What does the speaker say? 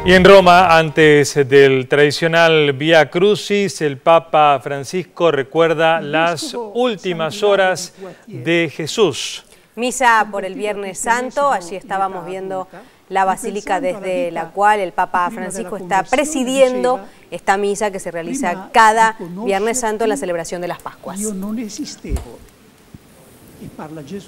Y en Roma, antes del tradicional Vía Crucis, el Papa Francisco recuerda las últimas horas de Jesús. Misa por el Viernes Santo, allí estábamos viendo la basílica desde la cual el Papa Francisco está presidiendo esta misa que se realiza cada Viernes Santo en la celebración de las Pascuas.